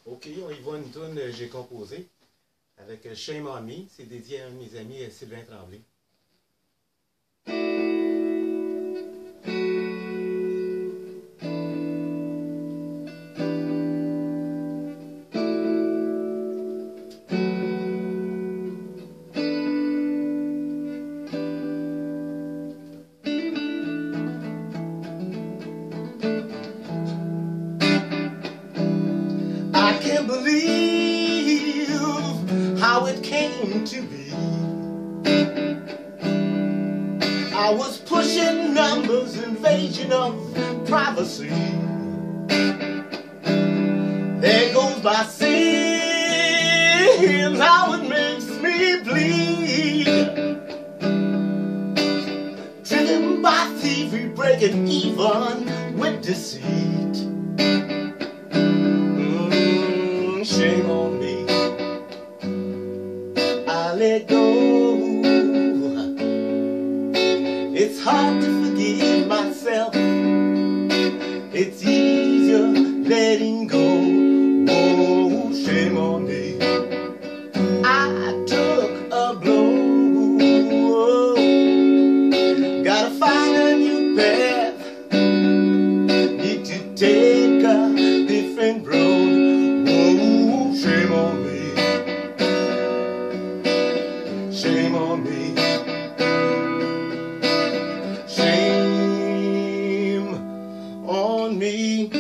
Ok, on y va une tune que j'ai composée avec Shame on Me. C'est dédié à un de mes amis, Sylvain Tremblay. I can't believe how it came to be. I was pushing numbers, invasion of privacy. There goes my sin, how it makes me bleed. Driven by thievery, breaking even with deceit. Shame on me, I let go. It's hard to forgive myself. It's easier letting go. Oh, shame on me, I took a blow. Gotta find a new path. Need to take a different road. Shame on me, shame on me, shame on me.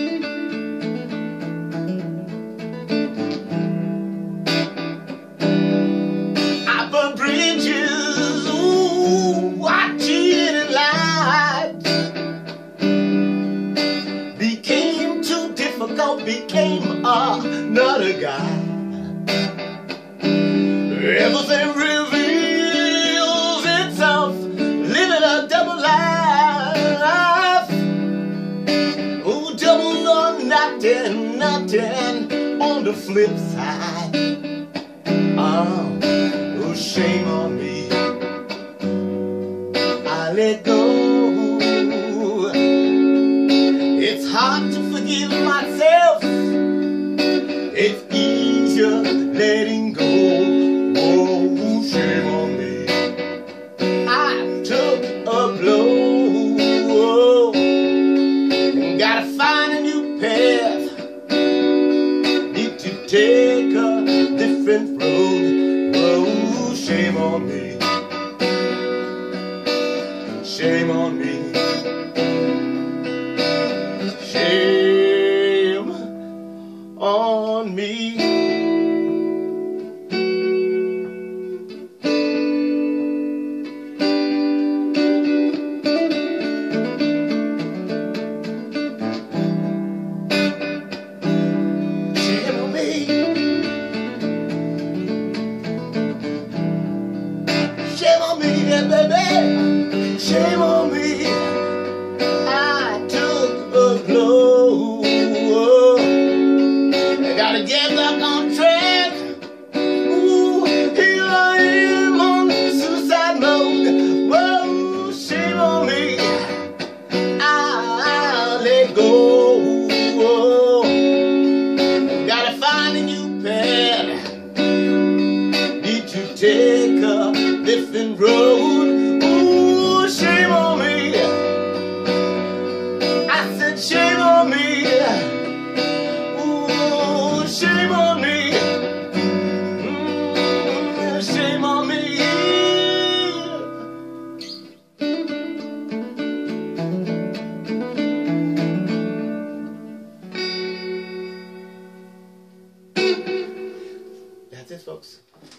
I burned bridges, ooh, I cheated and lied. Became too difficult, became another guy. Everything reveals itself, living a double life. Oh, double or nothing, nothing on the flip side. Oh, shame on me, I let go. It's hard to forgive myself. It's easier letting go. Oh, shame on me, I took a blow. Gotta find a new path. Need to take a different road. Oh, shame on me, shame on me, shame on me. Shame on me, yeah, baby, shame on me, I took a blow. I gotta get back on track. Ooh, here I am on suicide mode. Whoa, shame on me, I let go. Gotta find a new path. Need to take a different road. Ooh, shame on me, I said shame on me. Ooh, shame on me, shame on me. That's it, folks.